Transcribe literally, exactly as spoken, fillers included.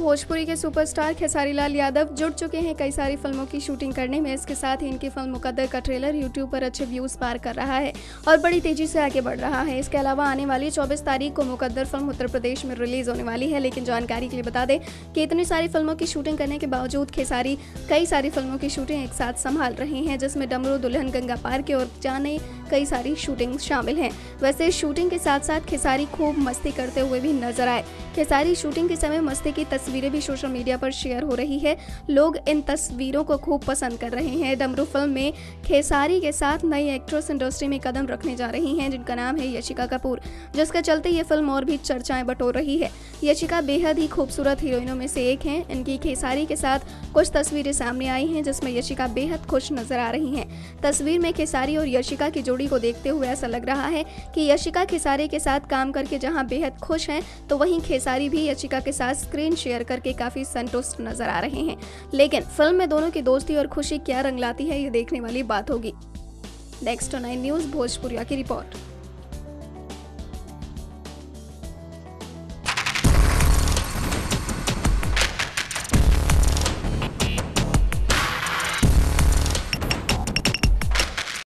भोजपुरी के सुपरस्टार खेसारी लाल यादव जुट चुके हैं कई सारी फिल्मों की शूटिंग करने में। इसके साथ ही इनकी फिल्म मुकद्दर का ट्रेलर यूट्यूब पर अच्छे व्यूज पार कर रहा है और बड़ी तेजी से आगे बढ़ रहा है। इसके अलावा आने वाली चौबीस तारीख को मुकद्दर फिल्म उत्तर प्रदेश में रिलीज होने वाली है। लेकिन जानकारी के लिए बता दें कि इतनी सारी फिल्मों की शूटिंग करने के बावजूद खेसारी कई सारी फिल्मों की शूटिंग एक साथ संभाल रहे हैं, जिसमें डमरू, दुल्हन, गंगा पार के और जाने कई सारी शूटिंग शामिल हैं। वैसे शूटिंग के साथ साथ खेसारी खूब मस्ती करते हुए भी नजर आए। खेसारी शूटिंग के समय मस्ती की तस्वीरें भी सोशल मीडिया पर शेयर हो रही है। लोग इन तस्वीरों को खूब पसंद कर रहे हैं। डमरू फिल्म में खेसारी के साथ नई एक्ट्रेस इंडस्ट्री में कदम रखने जा रही हैं, जिनका नाम है यशिका कपूर, जिसके चलते ये फिल्म और भी चर्चाएं बटोर रही है। यशिका बेहद ही खूबसूरत हीरोइनों में से एक हैं। इनकी खेसारी के साथ कुछ तस्वीरें सामने आई हैं, जिसमें यशिका बेहद खुश नजर आ रही हैं। तस्वीर में खेसारी और यशिका की जोड़ी को देखते हुए ऐसा लग रहा है कि यशिका खेसारी के साथ काम करके जहां बेहद खुश हैं, तो वहीं खेसारी भी यशिका के साथ स्क्रीन शेयर करके काफी संतुष्ट नजर आ रहे हैं। लेकिन फिल्म में दोनों की दोस्ती और खुशी क्या रंग लाती है, ये देखने वाली बात होगी। नेक्स्ट नाइन न्यूज भोजपुरिया की रिपोर्ट।